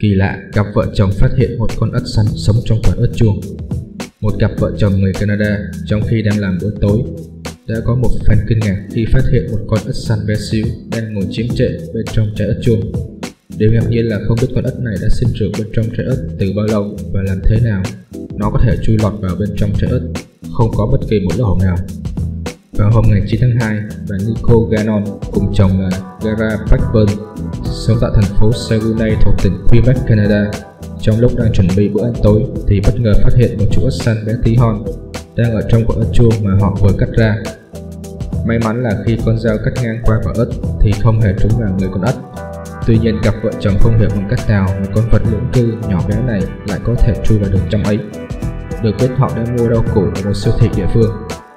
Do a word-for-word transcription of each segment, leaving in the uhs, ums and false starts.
Kỳ lạ, cặp vợ chồng phát hiện một con ếch xanh sống trong quả ớt chuông. Một cặp vợ chồng người Canada trong khi đang làm bữa tối đã có một phen kinh ngạc khi phát hiện một con ếch xanh bé xíu đang ngồi chiếm trệ bên trong trái ớt chuông. Điều ngạc nhiên là không biết con ếch này đã sinh trưởng bên trong trái ớt từ bao lâu và làm thế nào nó có thể chui lọt vào bên trong trái ớt không có bất kỳ một lỗ hổng nào. Vào hôm ngày chín tháng hai, bà Nicole Gannon cùng chồng là Gara Blackburn sống tại thành phố Saguenay thuộc tỉnh Quebec, Canada. Trong lúc đang chuẩn bị bữa ăn tối thì bất ngờ phát hiện một chú ếch xanh bé tí hon đang ở trong quả ớt chuông mà họ vừa cắt ra. May mắn là khi con dao cắt ngang qua quả ớt thì không hề trúng vào người con ếch. Tuy nhiên, cặp vợ chồng không hiểu bằng cách nào mà con vật lưỡng cư nhỏ bé này lại có thể chui vào được trong ấy. Được biết, họ đã mua rau củ ở một siêu thị địa phương.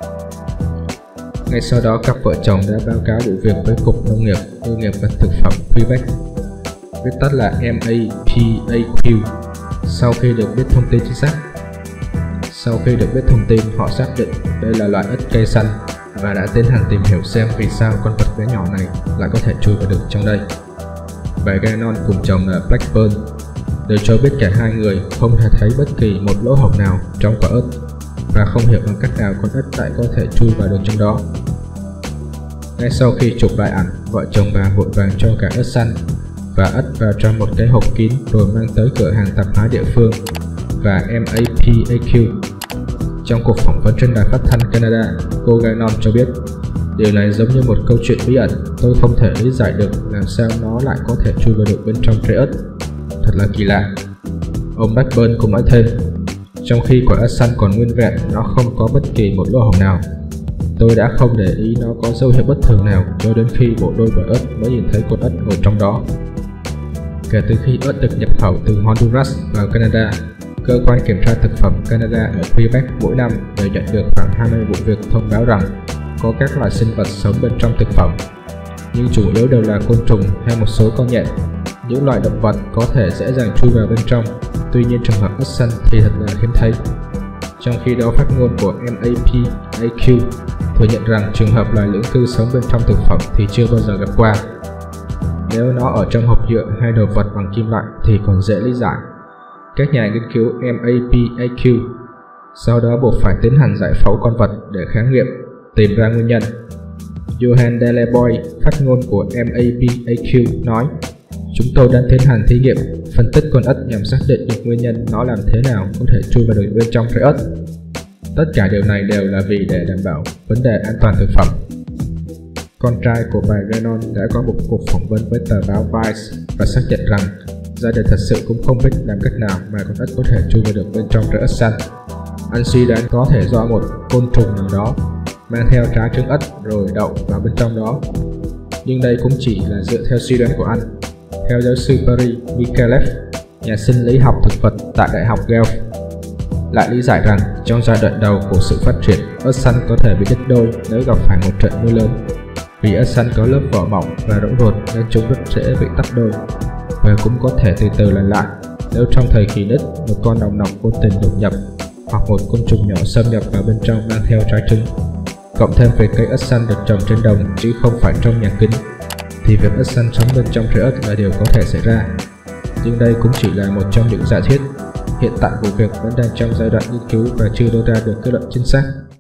Ngay sau đó, cặp vợ chồng đã báo cáo vụ việc với Cục Nông nghiệp, Ngư nghiệp và Thực phẩm Quebec, viết tắt là M A P A Q. Sau khi được biết thông tin chính xác, sau khi được biết thông tin, họ xác định đây là loại ếch cây xanh và đã tiến hành tìm hiểu xem vì sao con vật bé nhỏ này lại có thể chui vào được trong đây. Bà Gannon cùng chồng là Blackburn đều cho biết cả hai người không thể thấy bất kỳ một lỗ hổng nào trong quả ớt và không hiểu bằng cách nào con ếch lại có thể chui vào được trong đó. Ngay sau khi chụp lại ảnh, vợ chồng bà vội vàng cho cả ếch xanh và ếch vào trong một cái hộp kín rồi mang tới cửa hàng tạp hóa địa phương và M A P A Q. Trong cuộc phỏng vấn trên đài phát thanh Canada, cô Gannon cho biết điều này giống như một câu chuyện bí ẩn, tôi không thể lý giải được làm sao nó lại có thể chui vào được bên trong trái ớt. Thật là kỳ lạ. Ông Blackburn cũng nói thêm, trong khi quả ếch xanh còn nguyên vẹn, nó không có bất kỳ một lỗ hổng nào. Tôi đã không để ý nó có dấu hiệu bất thường nào cho đến khi bộ đôi quả ếch mới nhìn thấy con ếch ngồi trong đó. Kể từ khi ếch được nhập khẩu từ Honduras vào Canada, cơ quan kiểm tra thực phẩm Canada ở Quebec mỗi năm đều nhận được khoảng hai mươi vụ việc thông báo rằng có các loài sinh vật sống bên trong thực phẩm, nhưng chủ yếu đều là côn trùng hay một số con nhện. Những loài động vật có thể dễ dàng chui vào bên trong, tuy nhiên trường hợp ếch xanh thì thật là hiếm thấy. Trong khi đó, phát ngôn của M A P A Q thừa nhận rằng trường hợp loài lưỡng cư sống bên trong thực phẩm thì chưa bao giờ gặp qua. Nếu nó ở trong hộp nhựa hay đồ vật bằng kim loại thì còn dễ lý giải. Các nhà nghiên cứu M A P A Q sau đó buộc phải tiến hành giải phẫu con vật để khám nghiệm, tìm ra nguyên nhân. Johan Deleboy, phát ngôn của M A P A Q nói, chúng tôi đang tiến hành thí nghiệm, phân tích con ếch nhằm xác định được nguyên nhân nó làm thế nào có thể chui vào được bên trong trái ếch. Tất cả điều này đều là vì để đảm bảo vấn đề an toàn thực phẩm. Con trai của bà Gannon đã có một cuộc phỏng vấn với tờ báo Vice và xác nhận rằng gia đình thật sự cũng không biết làm cách nào mà con ếch có thể chui vào được bên trong trái ếch xanh. Anh suy đoán có thể do một côn trùng nào đó mang theo trái trứng ếch rồi đậu vào bên trong đó. Nhưng đây cũng chỉ là dựa theo suy đoán của anh. Theo giáo sư Barry Michalev, nhà sinh lý học thực vật tại Đại học Guelph, lại lý giải rằng trong giai đoạn đầu của sự phát triển, ếch xanh có thể bị đứt đôi nếu gặp phải một trận mưa lớn. Vì ếch xanh có lớp vỏ mỏng và rỗng ruột nên chúng rất dễ bị tách đôi, và cũng có thể từ từ lành lại nếu trong thời kỳ nứt một con đồng nọc vô tình đột nhập hoặc một côn trùng nhỏ xâm nhập vào bên trong mang theo trái trứng. Cộng thêm việc cây ếch xanh được trồng trên đồng chứ không phải trong nhà kính, thì việc ếch xanh sống bên trong trái ếch là điều có thể xảy ra. Nhưng đây cũng chỉ là một trong những giả thiết. Hiện tại vụ việc vẫn đang trong giai đoạn nghiên cứu và chưa đưa ra được kết luận chính xác.